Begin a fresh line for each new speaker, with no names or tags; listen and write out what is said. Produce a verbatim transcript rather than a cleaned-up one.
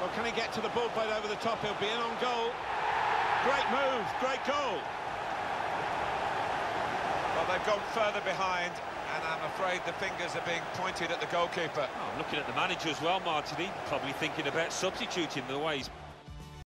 Well, can he get to the ball played over the top? He'll be in on goal. Great move, great goal.
Well, they've gone further behind, and I'm afraid the fingers are being pointed at the goalkeeper.
Oh, looking at the manager as well, Martini, probably thinking about substituting the way he's